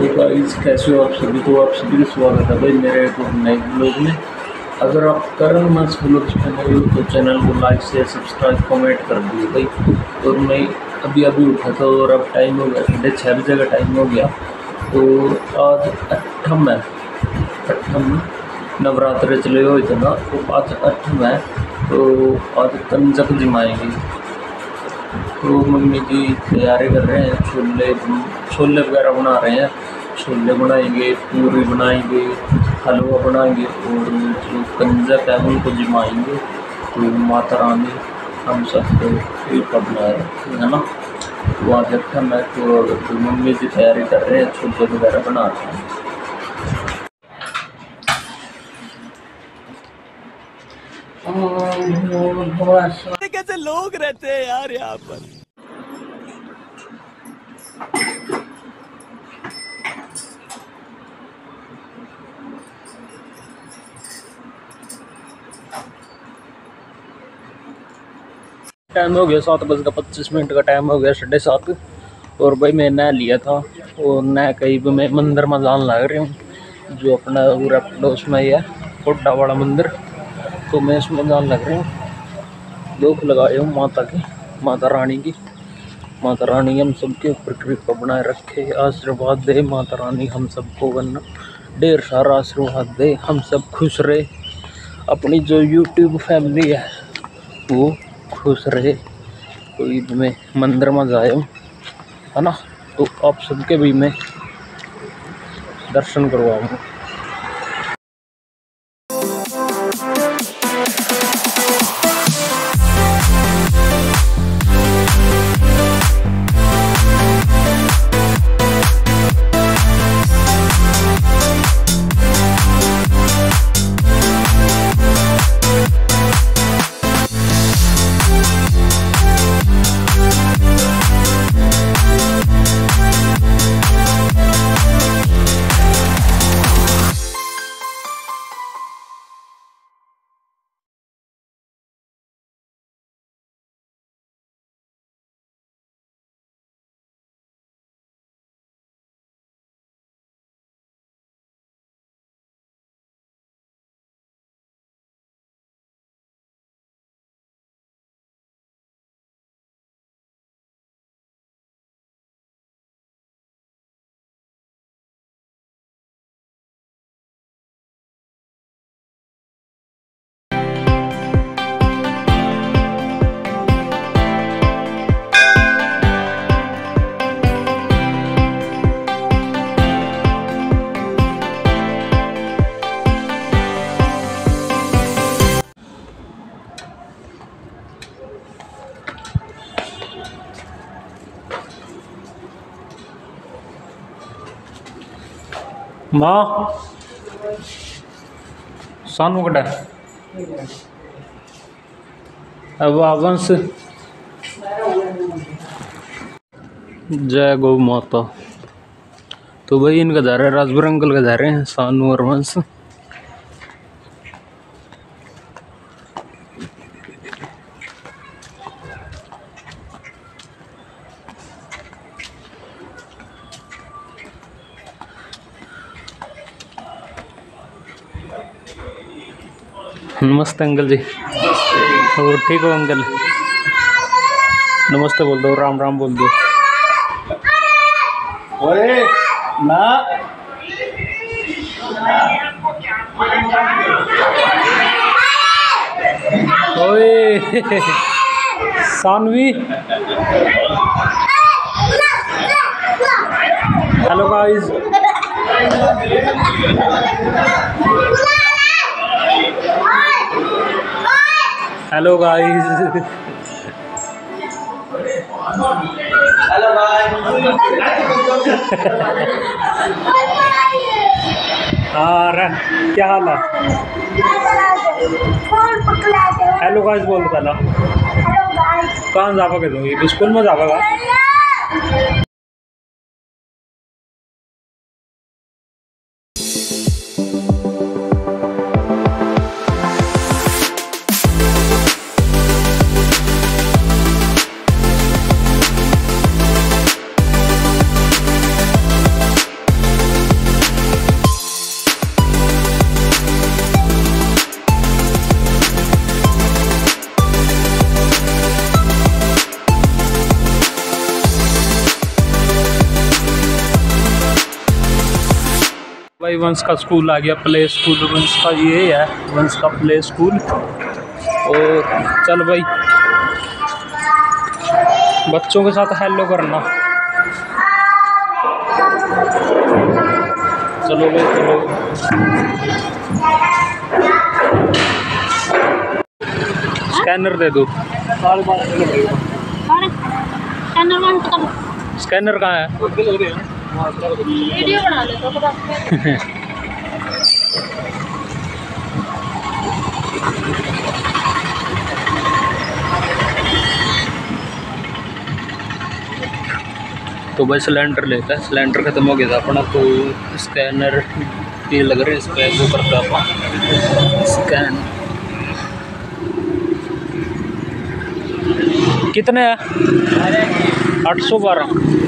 तो गाइस कैसे हो आप सभी। तो आप सभी का स्वागत है भाई मेरे एक नए ब्लॉग में। अगर आप करण मस ब्लॉग्स पे नए हो तो चैनल को लाइक शेयर सब्सक्राइब कमेंट कर दिए भाई। और मैं अभी उठा था और अब टाइम हो गया 6:30 का टाइम हो गया। तो आज अट्ठम नवरात्र चले हुए थे ना, तो आज 8 है। तो आज कंजक जमाएंगे। तो मम्मी जी तैयारी कर रहे हैं, छोले वगैरह बना रहे हैं। छोले बनाएंगे, पूरी बनाएंगे, हलवा बनाएंगे और जो कंजक है उनको जमाएंगे। तो माता रानी हम सबको कृपा बनाए है ना। तो आज अट्ठम है तो मम्मी जी तैयारी कर रहे हैं, छोले वगैरह बना रहे हैं। कैसे लोग रहते हैं यार यहाँ पर। टाइम हो गया 7:25 का टाइम हो गया, 7:30। और भाई मैं नहा लिया था और नहा कहीं भी मैं मंदिर में जान लग रही हूँ, जो अपना पूरा पड़ोस में ही है कोड्डा वाला मंदिर। तो मैं इसमें जान लग रही हूँ, दुख लगाए हूँ माता की, माता रानी की। माता रानी हम सबके ऊपर कृपा बनाए रखे, आशीर्वाद दे माता रानी हम सबको, वरना ढेर सारा आशीर्वाद दे, हम सब खुश रहे, अपनी जो यूट्यूब फैमिली है वो खुश रहे। कोई भी मैं मंदिर में जाए है ना, तो आप सबके भी मैं दर्शन करवाऊँ। माँ सानू कटा अब वंश जय गौ माता। तो भाई इनका जा रहे हैं, राजभर अंकल का जा रहे हैं सानू और वंश। नमस्ते अंकल जी। और ठीक हो अंकल? नमस्ते बोल दो, राम राम बोल दो। ओए ना ओए Sanvi. Hello guys. Hello guys. Hello भाई। हाँ क्या हाल है? हेलो गाइस बोल दो पहला। कहाँ जा पागे तुम? स्कूल में जा पागा? भाई वंश का स्कूल आ गया, प्ले स्कूल वंश का, ये है वंश का प्ले स्कूल। और चल भाई बच्चों के साथ हेलो करना। चलो भाई चलो। स्कैनर दे दो। स्कैनर कहाँ है? वीडियो बना ले तो तो भाई सिलेंडर लेता है, सिलेंडर खत्म हो गया था अपना, तो स्कैनर ये लग रहा है इस पर वो करता अपना स्कैन। कितने है? 812।